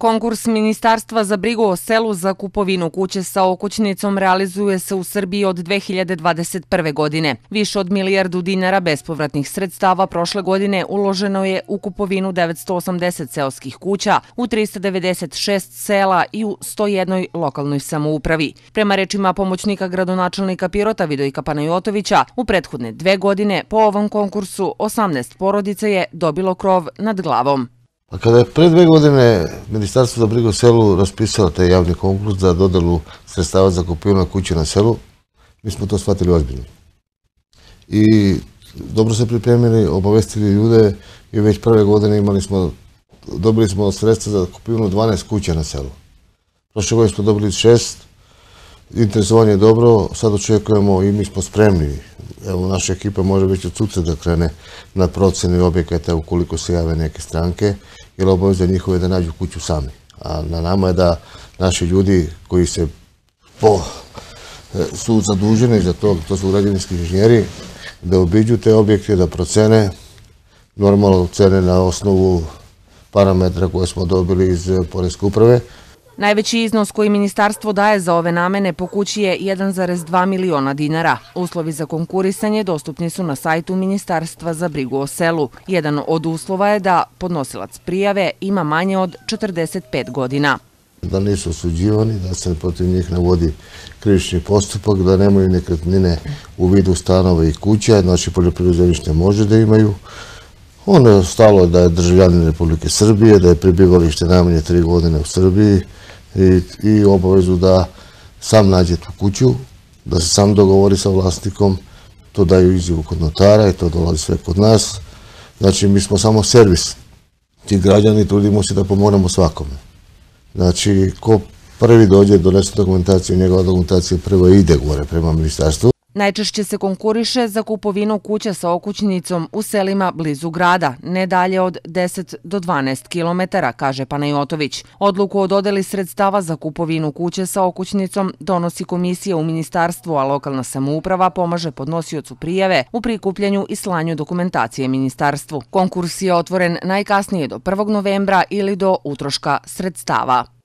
Konkurs Ministarstva za brigu o selu za kupovinu kuće sa okućnicom realizuje se u Srbiji od 2021. godine. Više od milijardu dinara bespovratnih sredstava prošle godine uloženo je u kupovinu 980 seoskih kuća u 396 sela i u 101 lokalnoj samoupravi. Prema rečima pomoćnika gradonačelnika Pirota Vidojka Panajotovića, u prethodne 2 godine po ovom konkursu 18 porodica je dobilo krov nad glavom. Kada je pre 2 godine Ministarstvo za brigu o selu raspisalo taj javni konkurs za dodelu sredstava za kupovinu kuće na selu, mi smo to shvatili ozbiljno. I dobro se pripremili, obavestili ljude i već prve godine dobili smo sredstva za kupovinu 12 kuća na selu. Prošle godine smo dobili 6, interesovanje je dobro, sad očekujemo i mi smo spremni. Evo, naša ekipa može već od sutra da krene na procenu objekata ukoliko se jave neke stranke, jer obaveza njihove da nađu kuću sami. A na nama je da naši ljudi koji su zaduženi za to su građevinski inženjeri, da obiđu te objekte, da procene, normalno cene na osnovu parametra koje smo dobili iz Poreske uprave. Najveći iznos koji ministarstvo daje za ove namene po kući je 1,2 miliona dinara. Uslovi za konkurisanje dostupni su na sajtu Ministarstva za brigu o selu. Jedan od uslova je da podnosilac prijave ima manje od 45 godina. Da nisu osuđivani, da se protiv njih ne vodi krivični postupak, da nemaju nekretnine u vidu stanova i kuća, znači poljoprivredno zemljište može da imaju. Ono je ostalo da je državljanin Republike Srbije, da je prebivalište najmanje 3 godine u Srbiji i obavezu da sam nađe tu kuću, da se sam dogovori sa vlasnikom, to daju izjavu kod notara i to dolazi sve kod nas. Znači, mi smo samo servis. Ti građani trudimo se da pomognemo svakome. Znači, ko prvi dođe, donese dokumentaciju, njegova dokumentacija prvo ide gore prema ministarstvu. Najčešće se konkuriše za kupovinu kuća sa okućnicom u selima blizu grada, ne dalje od 10 do 12 kilometara, kaže Panajotović. Odluku o dodeli sredstava za kupovinu kuće sa okućnicom donosi komisija u ministarstvu, a lokalna samouprava pomaže podnosiocu prijave u prikupljanju i slanju dokumentacije ministarstvu. Konkurs je otvoren najkasnije do 1. novembra ili do utroška sredstava.